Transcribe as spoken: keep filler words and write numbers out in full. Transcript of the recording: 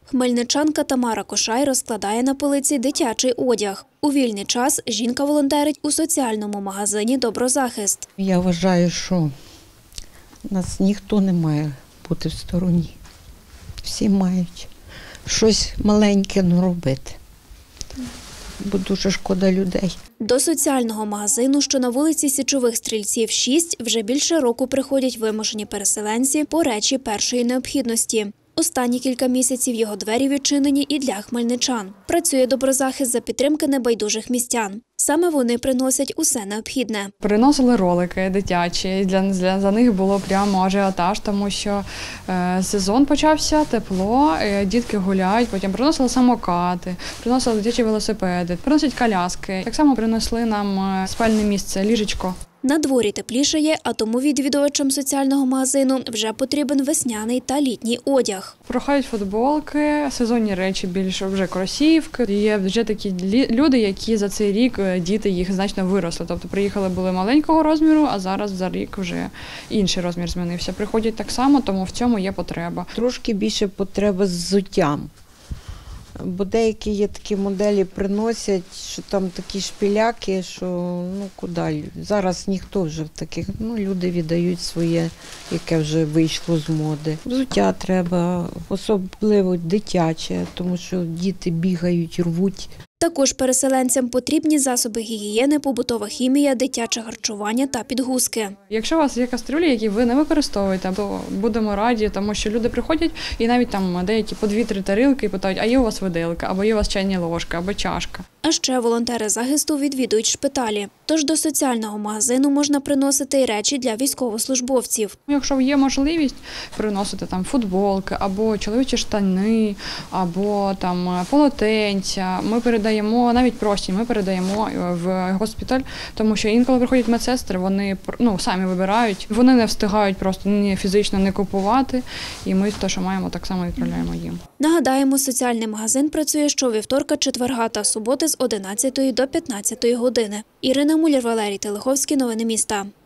Хмельничанка Тамара Кошай розкладає на полиці дитячий одяг. У вільний час жінка волонтерить у соціальному магазині «Доброзахист». Я вважаю, що нас ніхто не має бути в стороні. Всі мають щось маленьке робити, бо дуже шкода людей. До соціального магазину, що на вулиці Січових Стрільців, шість, вже більше року приходять вимушені переселенці по речі першої необхідності. Останні кілька місяців його двері відчинені і для хмельничан. Працює «Доброзахист» за підтримки небайдужих містян. Саме вони приносять усе необхідне. Приносили ролики дитячі, для, для за них було прямо ажіотаж, тому що е, сезон почався, тепло, е, дітки гуляють, потім приносили самокати, приносили дитячі велосипеди, приносять коляски. Так само принесли нам спальне місце, ліжечко. На дворі теплішає, а тому відвідувачам соціального магазину вже потрібен весняний та літній одяг. Прохають футболки, сезонні речі більше, вже кросівки. Є вже такі люди, які за цей рік, діти їх значно виросли. Тобто приїхали були маленького розміру, а зараз за рік вже інший розмір змінився. Приходять так само, тому в цьому є потреба. Трошки більше потреба з взуттям. Бо деякі є такі моделі, приносять, що там такі шпіляки, що ну куди. Зараз ніхто вже в таких, ну люди віддають своє, яке вже вийшло з моди. Взуття треба, особливо дитяче, тому що діти бігають, рвуть. Також переселенцям потрібні засоби гігієни, побутова хімія, дитяче харчування та підгузки. Якщо у вас є кастрюлі, які ви не використовуєте, то будемо раді, тому що люди приходять і навіть там деякі по дві-три тарілки і питають, а є у вас виделка, або є у вас чайні ложка, або чашка. А ще волонтери захисту відвідують шпиталі. Тож до соціального магазину можна приносити й речі для військовослужбовців. Якщо є можливість приносити там футболки, або чоловічі штани, або там полотенця, ми передаємо, навіть прості, ми передаємо в госпіталь, тому що інколи приходять медсестри, вони ну, самі вибирають, вони не встигають просто ні фізично не купувати, і ми те, що маємо, так само відправляємо їм. Нагадаємо, соціальний магазин працює щовівторка, четверга та суботи з одинадцятої до п'ятнадцятої години. Ірина Муляр, Валерій Телеховський. Новини міста.